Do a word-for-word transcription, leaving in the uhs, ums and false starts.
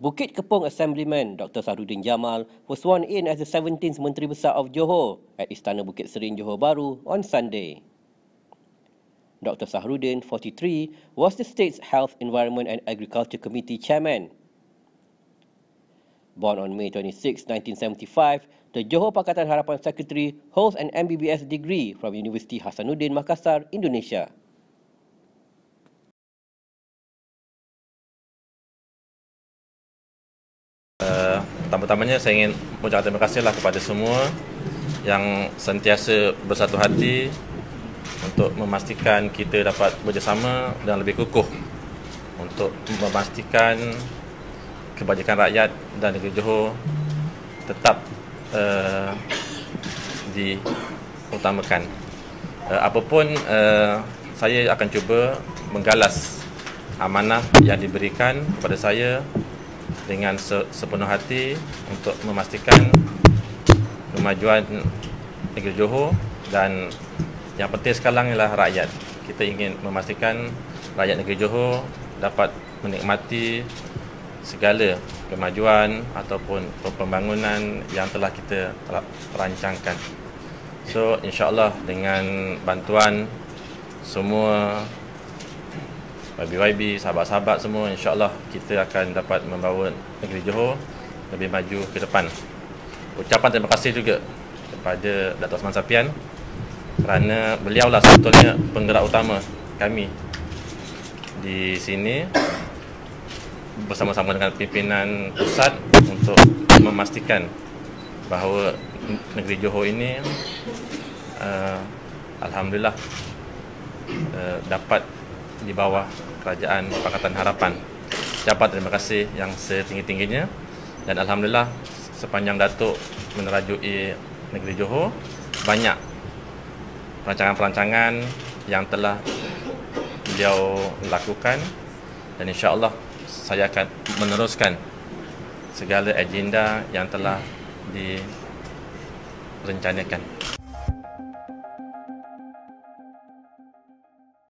Bukit Kepong assemblyman Doctor Sahruddin Jamal was sworn in as the seventeenth Menteri Besar of Johor at Istana Bukit Serene, Johor Bahru on Sunday. Doctor Sahruddin, forty-three, was the state's Health, Environment and Agriculture Committee chairman. Born on May twenty-sixth, nineteen seventy-five, the Johor Pakatan Harapan Secretary holds an M B B S degree from Universiti Hasanuddin, Makassar, Indonesia. Uh, pertama-tamanya saya ingin mengucapkan terima kasihlah kepada semua yang sentiasa bersatu hati untuk memastikan kita dapat bekerjasama dan lebih kukuh untuk memastikan kebajikan rakyat dan negeri Johor tetap uh, diutamakan. Uh, apapun uh, saya akan cuba menggalas amanah yang diberikan kepada saya dengan sepenuh hati untuk memastikan kemajuan negeri Johor, dan yang penting sekarang ialah rakyat. Kita ingin memastikan rakyat negeri Johor dapat menikmati segala kemajuan ataupun pembangunan yang telah kita rancangkan. So insya-Allah dengan bantuan semua Y B Y B, sahabat-sahabat semua, insya-Allah kita akan dapat membawa negeri Johor lebih maju ke depan. Ucapan terima kasih juga kepada Datuk Osman Sapian kerana beliaulah sebetulnya penggerak utama kami di sini bersama-sama dengan pimpinan pusat untuk memastikan bahawa negeri Johor ini uh, alhamdulillah uh, dapat di bawah Kerajaan Pakatan Harapan. Ucapan terima kasih yang setinggi-tingginya, dan alhamdulillah sepanjang Datuk menerajui negeri Johor, banyak perancangan-perancangan yang telah beliau lakukan, dan insya-Allah saya akan meneruskan segala agenda yang telah direncanakan.